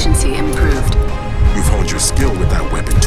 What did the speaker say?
efficiency improved. You've honed your skill with that weapon